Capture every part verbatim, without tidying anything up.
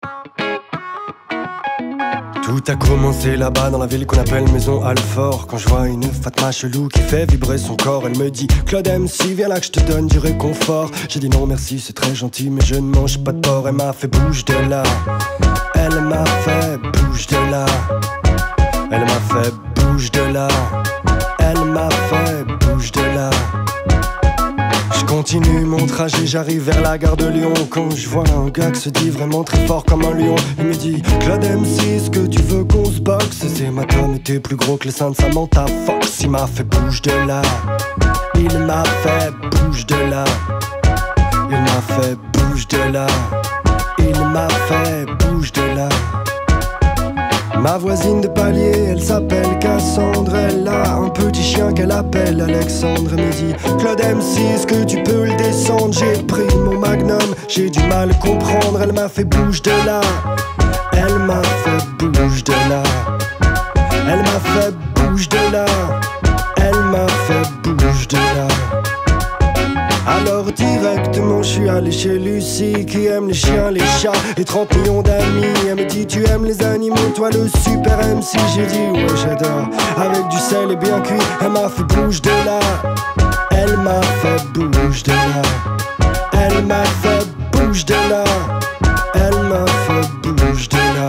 Tout a commencé là-bas dans la ville qu'on appelle Maison Alfort. Quand je vois une Fatma chelou qui fait vibrer son corps, elle me dit: Claude M C, viens là que je te donne du réconfort. J'ai dit non merci, c'est très gentil, mais je ne mange pas de porc. Elle m'a fait bouge de là. Elle m'a fait bouge de là. Elle m'a fait bouge de là. Elle m'a fait bouge de là. Je continue mon trajet, j'arrive vers la gare de Lyon. Quand je vois un gars qui se dit vraiment très fort comme un lion, il me dit: Claude M C, est-ce que tu veux qu'on se boxe? C'est ma mais t'es plus gros que les seins de Samantha Fox. Il m'a fait bouge de là. Il m'a fait bouge de là. Il m'a fait bouge de là. Il m'a fait bouge de là. Ma voisine de palier, elle s'appelle Cassandre. Elle a un petit chien qu'elle appelle Alexandre. Elle me dit: Claude M C, est-ce que tu peux le descendre? J'ai pris mon magnum, j'ai du mal à comprendre. Elle m'a fait bouge de là. Elle m'a fait bouge de là. Elle m'a fait bouge de là. Elle m'a fait bouge de là. Alors directement je suis allé chez Lucie qui aime les chiens, les chats et trente millions d'amis. Elle me dit: tu aimes les animaux, toi le super M C? J'ai dit ouais j'adore, avec du sel et bien cuit. Elle m'a fait bouge de là. Elle m'a fait bouge de là. Elle m'a fait bouge de là. Elle m'a fait bouge de là.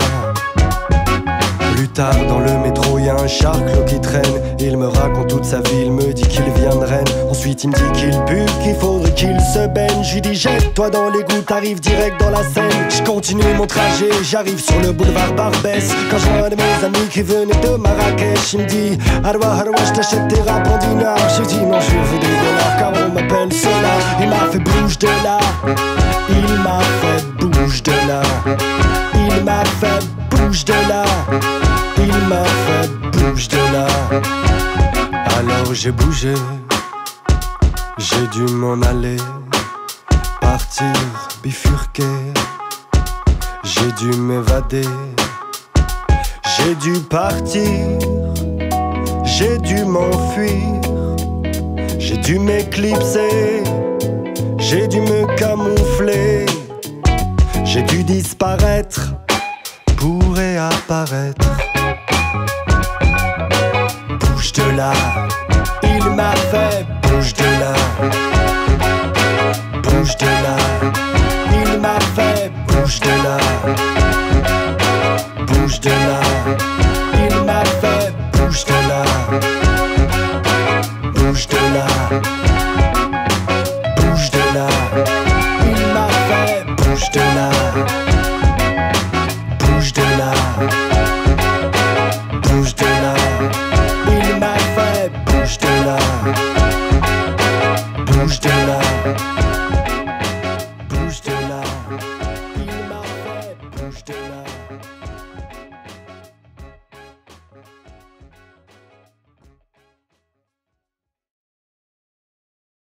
Plus tard dans le métro y'a un charclo qui traîne. Il me raconte toute sa vie, il me dit qu'il vient de Rennes. Ensuite il me dit qu'il pue, qu'il faudrait qu'il se baigne. Je lui dis: jette-toi dans l'égout, t'arrives direct dans la Seine. Je continue mon trajet, j'arrive sur le boulevard Barbès. Quand je vois un de mes amis qui venait de Marrakech, il me dit: Arwa Arwa, je t'achète tes rap en dinars. J'ai dit non, je veux des dollars car on m'appelle Sola. Il m'a fait bouge de là. Il m'a fait bouge de là. Il m'a fait bouge de là. Il m'a fait bouge de là. Alors j'ai bougé, j'ai dû m'en aller, partir, bifurquer. J'ai dû m'évader, j'ai dû partir, j'ai dû m'enfuir, j'ai dû m'éclipser, j'ai dû me camoufler, j'ai dû disparaître pour réapparaître. Bouge de là, il m'a fait bouge de là. Bouge de là, il m'a fait bouge de là. Bouge de là, il m'a fait bouge de là. Bouge de là, bouge de là, il m'a fait bouge de là. Bouge de là, bouge de là, il m'a fait bouge de là.